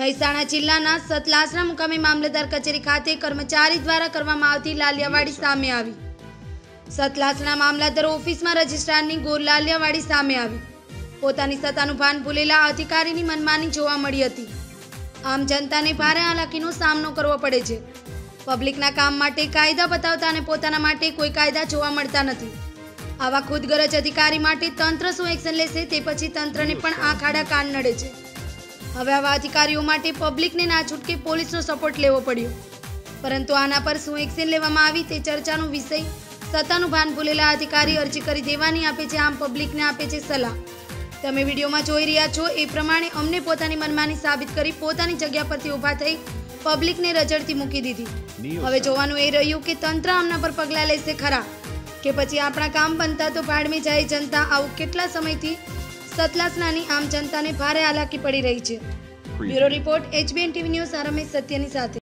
મહેસાણા જિલ્લાના સતલાસણા મુકામે મામલતદાર કચેરી ખાતે કર્મચારી દ્વારા કરવામાં આવતી લાલિયાવાડી સામે આવી। સતલાસણા મામલતદાર ઓફિસમાં રજિસ્ટ્રારની ગોર લાલિયાવાડી સામે આવી। પોતાની સત્તાનું ભાન ભૂલેલા અધિકારીની મનમાની જોવા મળી હતી। આમ જનતાને ભારે હાલાકીનો સામનો કરવો પડે છે। પબ્લિકના કામ માટે કાયદા બતાવતા અને પોતાના માટે કોઈ કાયદા જોવા મળતા નથી। આવા ખુદગરજ અધિકારી માટે તંત્ર શું એક્શન લેશે તે પછી તંત્રને પણ આંખ આડા કાન નડે છે। હવે આવા અધિકારીઓ માટે પબ્લિકને ના છૂટકે પોલીસનો સપોર્ટ લેવો પડ્યો, પરંતુ આના પર શું એક્શન લેવામાં આવી તે ચર્ચાનો વિષય। સત્તાનું ભાન ભૂલેલા અધિકારી અરજી કરી દેવાની આપે છે, આમ પબ્લિકને આપે છે સલાહ। તમે વિડીયોમાં જોઈ રહ્યા છો એ પ્રમાણે અમને પોતાની મનમાની સાબિત કરી પોતાની જગ્યા પરથી ઊભા થઈ પબ્લિકને રજડતી મૂકી દીધી। હવે જોવાનું એ રહ્યું કે તંત્ર આમના પર પગલાં લેશે ખરા કે પછી આપણા કામ બનતા તો ભાડમે જાય જનતા। આવું કેટલા સમયથી સતલાસણાની આમ જનતાને ભારે હાલાકી પડી રહી છે। Bureau report HBN TV news, Ramesh સત્યની સાથે।